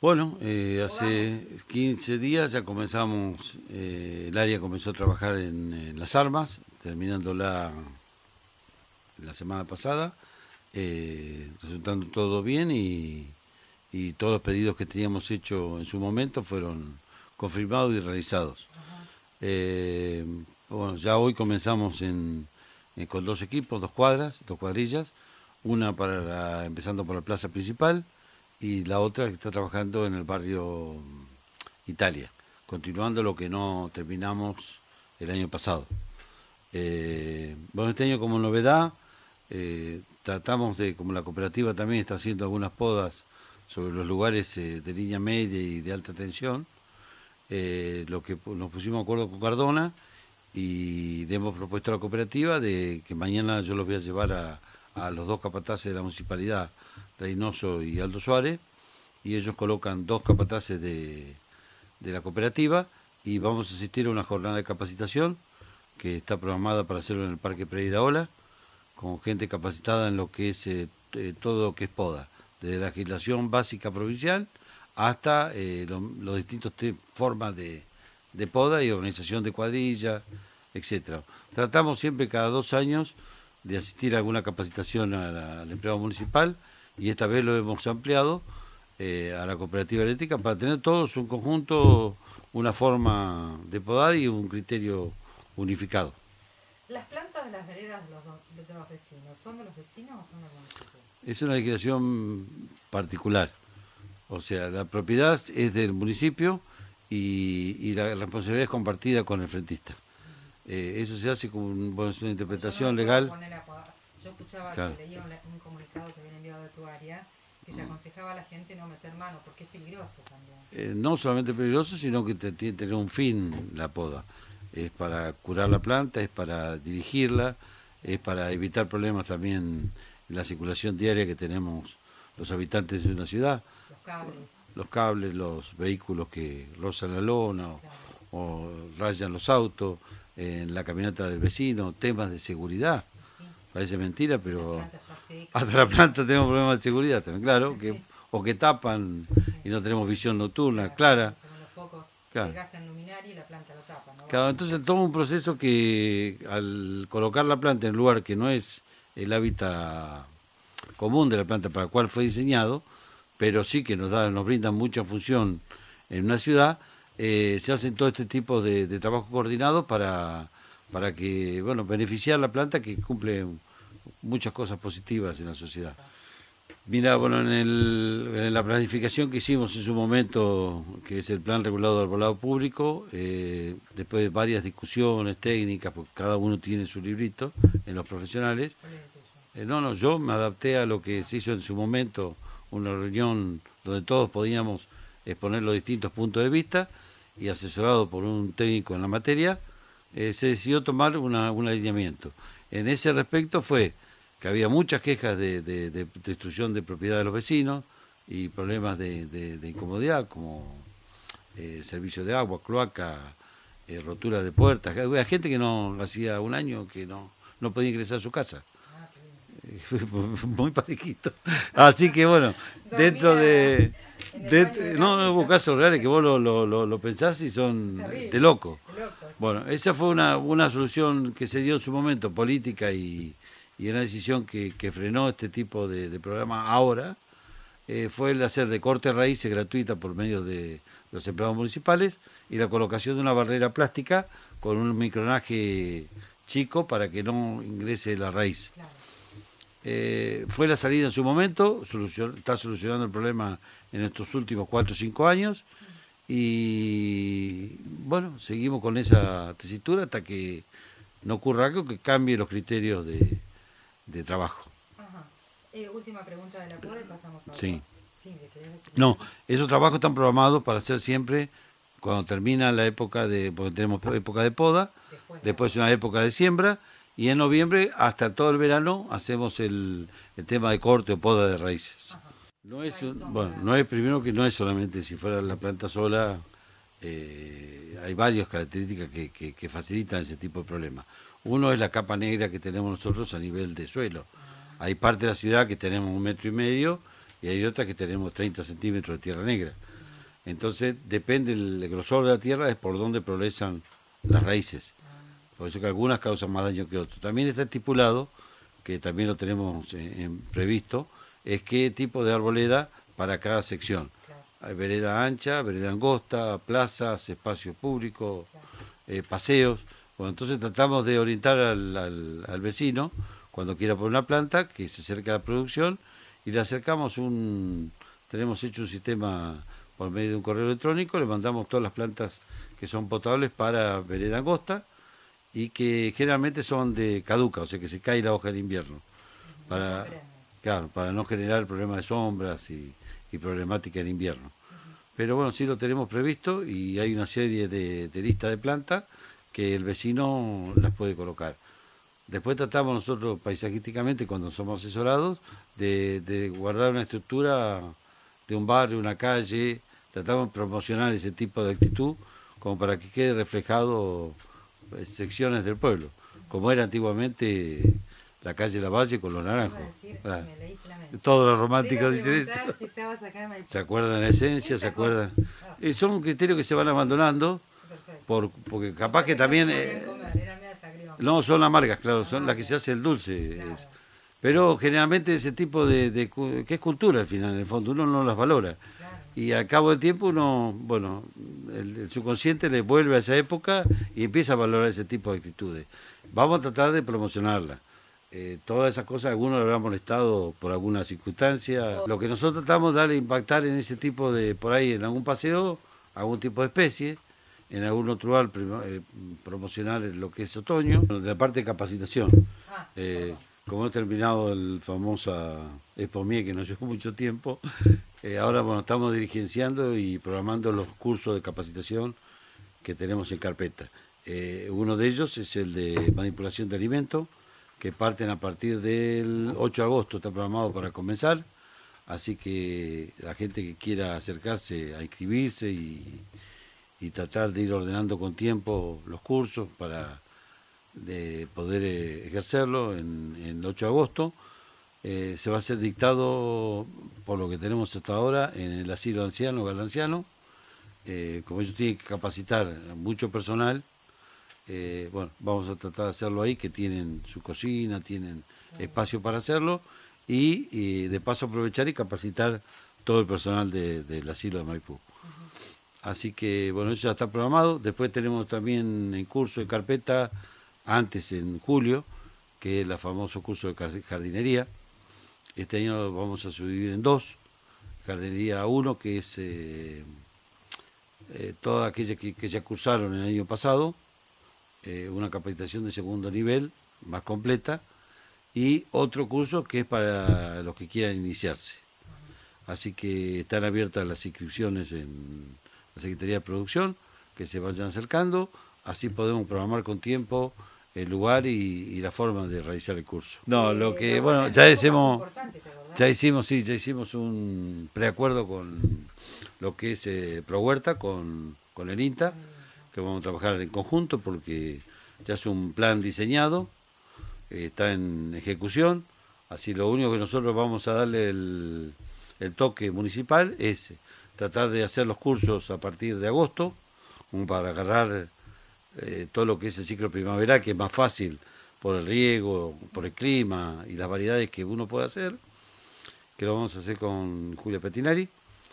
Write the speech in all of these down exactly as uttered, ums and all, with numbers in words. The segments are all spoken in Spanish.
Bueno, eh, hace quince días ya comenzamos, eh, el área comenzó a trabajar en, en las armas, terminándola la semana pasada, eh, resultando todo bien y, y todos los pedidos que teníamos hecho en su momento fueron confirmados y realizados. Eh, bueno, ya hoy comenzamos en, en- con dos equipos, dos cuadras, dos cuadrillas, una para la- empezando por la plaza principal y la otra que está trabajando en el barrio Italia, continuando lo que no terminamos el año pasado. Eh, bueno, este año como novedad, eh, tratamos de, como la cooperativa también está haciendo algunas podas sobre los lugares eh, de línea media y de alta tensión, eh, lo que pu- nos pusimos de acuerdo con Cardona y le hemos propuesto a la cooperativa de que mañana yo los voy a llevar a, a los dos capataces de la municipalidad, Reynoso y Aldo Suárez, y ellos colocan dos capataces de, de la cooperativa y vamos a asistir a una jornada de capacitación que está programada para hacerlo en el Parque Pereira Ola, con gente capacitada en lo que es eh, eh, todo lo que es poda, desde la legislación básica provincial hasta eh, lo- los distintos te- formas de, de poda y organización de cuadrillas, etcétera. Tratamos siempre cada dos años de asistir a alguna capacitación a la- al empleado municipal y esta vez lo hemos ampliado eh, a la cooperativa eléctrica para tener todos un conjunto, una forma de podar y un criterio unificado. Las plantas de las veredas de los, do- de los vecinos, ¿son de los vecinos o son del municipio? Es una legislación particular, o sea, la propiedad es del municipio y, y la responsabilidad es compartida con el frentista. Eh, eso se hace con un- bueno, es una Porque yo no interpretación me puedo legal. poner a podar. Yo escuchaba Claro. que leía un, un comunicado que habían enviado de tu área que se aconsejaba a la gente no meter mano porque es peligroso también. Eh, no solamente peligroso, sino que te- tiene que tener un fin la poda. Es para curar la planta, es para dirigirla, es para evitar problemas también en la circulación diaria que tenemos los habitantes de una ciudad, Los cables, los cables, los vehículos que rozan la lona o, claro. o rayan los autos, en la caminata del vecino, temas de seguridad. Sí. Parece mentira, Esas pero plantas ya secas. hasta la planta tenemos problemas de seguridad también, claro, que, Sí. o que tapan y no tenemos visión nocturna, clara. Según los focos Claro. se gastan luminaria y la planta lo tapa, ¿no? Claro, entonces todo un proceso que al colocar la planta en un lugar que no es el hábitat común de la planta para el cual fue diseñado, pero sí que nos da, nos brinda mucha función en una ciudad, eh, se hacen todo este tipo de, de trabajo coordinado para, para que, bueno, beneficiar la planta que cumple muchas cosas positivas en la sociedad. Mira, bueno, en, el, en la planificación que hicimos en su momento, que es el Plan Regulado de Arbolado Público, eh, después de varias discusiones técnicas, porque cada uno tiene su librito en los profesionales, ¿Cuál es el tuyo? eh, no, no, yo me adapté a lo que se hizo en su momento, una reunión donde todos podíamos exponer los distintos puntos de vista y asesorado por un técnico en la materia, eh, se decidió tomar una, un alineamiento. En ese respecto fue que había muchas quejas de, de- de destrucción de propiedad de los vecinos y problemas de, de- de incomodidad como eh, servicio de agua, cloaca, eh, rotura de puertas. Había gente que no hacía un año que no, no podía ingresar a su casa. Ah, qué bien. Muy parejito. Así que bueno, dentro de... en el de- baño de no, la no hubo casos reales que vos lo, lo, lo, lo pensás y son Terrible. de loco. Qué loco, sí. Bueno, esa fue una, una solución que se dio en su momento, política y, y una decisión que, que frenó este tipo de, de programa ahora, eh, fue el hacer de corte raíces gratuita por medio de los empleados municipales y la colocación de una barrera plástica con un micronaje chico para que no ingrese la raíz. Claro. Eh, fue la salida en su momento, solucion, está solucionando el problema en estos últimos cuatro o cinco años y bueno, seguimos con esa tesitura hasta que no ocurra algo que cambie los criterios de, de trabajo. Ajá. Eh, última pregunta de la poda y pasamos a otra. Sí. Sí, ¿le querés decir? No, esos trabajos están programados para hacer siempre cuando termina la época de, porque tenemos época de poda, Después, después una época de siembra y en noviembre hasta todo el verano hacemos el, el tema de corte o poda de raíces. Ajá. No es, Ahí un- son bueno, para- no es primero que no es solamente si fuera la planta sola, eh, hay varias características que, que, que facilitan ese tipo de problemas. Uno es la capa negra que tenemos nosotros a nivel de suelo. Hay parte de la ciudad que tenemos un metro y medio y hay otras que tenemos treinta centímetros de tierra negra. Entonces depende el grosor de la tierra, es por donde progresan las raíces. Por eso que algunas causan más daño que otras. También está estipulado, que también lo tenemos en, en previsto, es qué tipo de arboleda para cada sección. Claro. Hay vereda ancha, vereda angosta, plazas, espacios públicos, Claro. eh, paseos. Bueno, entonces tratamos de orientar al, al, al vecino cuando quiera poner una planta, que se acerque a la producción, y le acercamos un... Tenemos hecho un sistema por medio de un correo electrónico, le mandamos todas las plantas que son potables para vereda angosta, y que generalmente son de caduca, o sea que se cae la hoja de invierno, para, claro, para no generar problemas de sombras y, y problemática de invierno. Uh-huh. Pero bueno, sí lo tenemos previsto y hay una serie de, de listas de plantas que el vecino las puede colocar. Después tratamos nosotros paisajísticamente, cuando somos asesorados, de, de guardar una estructura de un barrio, una calle, tratamos de promocionar ese tipo de actitud como para que quede reflejado secciones del pueblo, como era antiguamente la calle Lavalle con los naranjos. Decir, ah, me todos los románticos dicen eso. Si se acuerdan la esencia, se acuerdan. Ah. Eh, son criterios que se van abandonando, por, porque capaz que también... Eh, no, son amargas, claro, son ah, las que se hace el dulce. Claro. Es. Pero generalmente ese tipo de, de... que es cultura al final, en el fondo, uno no las valora. Claro. Y al cabo del tiempo uno, bueno, el, el subconsciente le vuelve a esa época y empieza a valorar ese tipo de actitudes. Vamos a tratar de promocionarla. Eh, todas esas cosas, algunos le habrán molestado por alguna circunstancia. Lo que nosotros tratamos de darle impactar en ese tipo de, por ahí en algún paseo, algún tipo de especie, en algún otro lugar eh, promocionar lo que es otoño, de la parte de capacitación. Eh, como he terminado el famoso Expomie, que nos llevó mucho tiempo, eh, ahora bueno, estamos dirigenciando y programando los cursos de capacitación que tenemos en carpeta. Eh, uno de ellos es el de manipulación de alimentos, que parten a partir del ocho de agosto, está programado para comenzar, así que la gente que quiera acercarse a inscribirse y, y tratar de ir ordenando con tiempo los cursos para de poder eh, ejercerlo en, en el ocho de agosto, eh, se va a ser dictado, por lo que tenemos hasta ahora, en el asilo de ancianos, Galanciano. Eh, como ellos tienen que capacitar mucho personal, eh, bueno, vamos a tratar de hacerlo ahí, que tienen su cocina, tienen espacio para hacerlo, y, y de paso aprovechar y capacitar todo el personal de, del asilo de Maipú. Así que, bueno, eso ya está programado. Después tenemos también en curso de carpeta, antes en julio, que es el famoso curso de jardinería. Este año lo vamos a subdividir en dos. Jardinería uno, que es eh, eh, todas aquellas que, que ya cursaron el año pasado, eh, una capacitación de segundo nivel, más completa, y otro curso que es para los que quieran iniciarse. Así que están abiertas las inscripciones en la Secretaría de Producción, que se vayan acercando, así podemos programar con tiempo el lugar y, y la forma de realizar el curso. No, lo que, bueno, ya hicimos, ya hicimos, sí, ya hicimos un preacuerdo con lo que es eh, ProHuerta, con, con el INTA, que vamos a trabajar en conjunto porque ya es un plan diseñado, eh, está en ejecución, así lo único que nosotros vamos a darle el, el toque municipal es tratar de hacer los cursos a partir de agosto, como para agarrar eh, todo lo que es el ciclo primaveral, que es más fácil por el riego, por el clima y las variedades que uno puede hacer, que lo vamos a hacer con Julia Pettinari.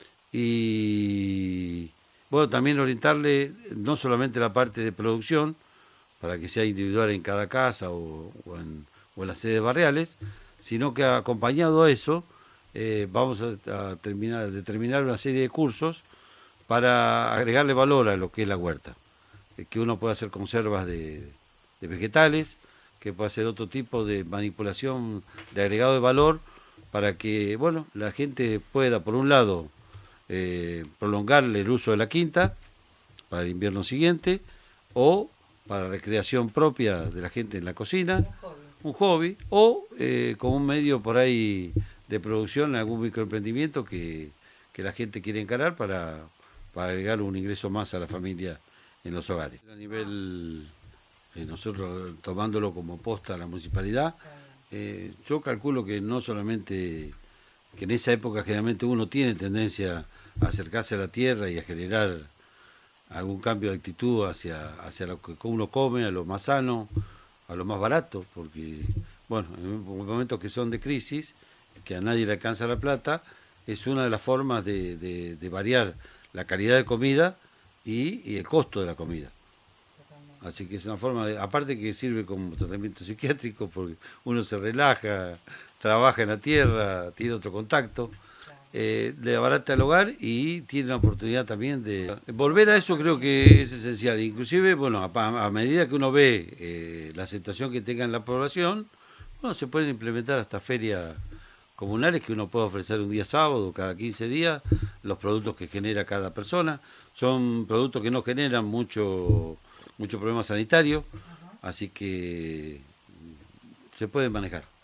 Y bueno, también orientarle no solamente la parte de producción, para que sea individual en cada casa o, o, en, o en las sedes barriales, sino que acompañado a eso, eh, vamos a, a terminar, determinar una serie de cursos para agregarle valor a lo que es la huerta. Eh, que uno pueda hacer conservas de, de vegetales, que pueda hacer otro tipo de manipulación de agregado de valor, para que, bueno, la gente pueda, por un lado, eh, prolongarle el uso de la quinta para el invierno siguiente, o para recreación propia de la gente en la cocina, un hobby, o eh, como un medio por ahí de producción, algún microemprendimiento que, que la gente quiere encarar para, para agregar un ingreso más a la familia en los hogares. A nivel, eh, nosotros tomándolo como posta a la municipalidad, eh, yo calculo que no solamente, que en esa época generalmente uno tiene tendencia acercarse a la tierra y a generar algún cambio de actitud hacia, hacia lo que uno come, a lo más sano, a lo más barato, porque, bueno, en momentos que son de crisis, que a nadie le alcanza la plata, es una de las formas de, de, de variar la calidad de comida y, y el costo de la comida. Así que es una forma de, aparte que sirve como tratamiento psiquiátrico, porque uno se relaja, trabaja en la tierra, tiene otro contacto, eh, le abarata el hogar y tiene la oportunidad también de volver a eso. Creo que es esencial. Inclusive, bueno, a, a medida que uno ve eh, la aceptación que tenga en la población, bueno, se pueden implementar hasta ferias comunales que uno puede ofrecer un día sábado, cada quince días, los productos que genera cada persona. Son productos que no generan mucho mucho problema sanitario, así que se puede manejar.